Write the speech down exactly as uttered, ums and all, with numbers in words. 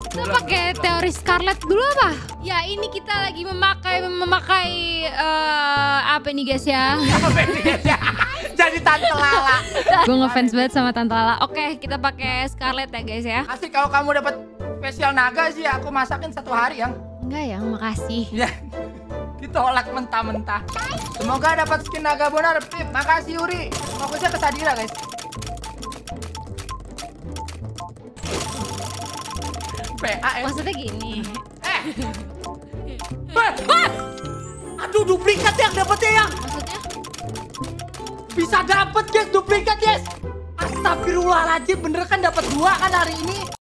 Kita pakai teori Scarlet dulu apa? Ya ini kita lagi memakai memakai uh, apa nih guys ya? Jadi Tante Lala. Gue ngefans banget sama Tante Lala. Oke, kita pakai Scarlet ya guys ya. Asik kalau kamu dapat spesial naga sih aku masakin satu hari yang. Enggak ya, makasih. Ya. Ditolak mentah-mentah. Semoga dapat skin naga benar, Pip. Makasih Yuri. Fokusnya ke Sadira guys. P A ya. Maksudnya gini. Eh. Wah, wah. Aduh, duplikat yang dapetnya yang. Maksudnya? Bisa dapet guys, duplikat guys. Astagfirullahaladzim, bener kan dapat dua kan hari ini.